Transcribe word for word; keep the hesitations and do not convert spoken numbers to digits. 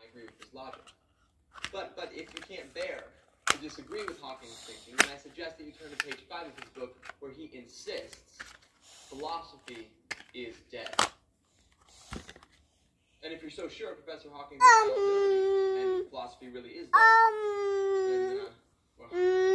agree with his logic. But, but if you can't bear to disagree with Hawking's thinking, then I suggest that you turn to page five of his book, where he insists philosophy is dead. And if you're so sure Professor Hawking's infallibility and philosophy really is dead, then, uh, well...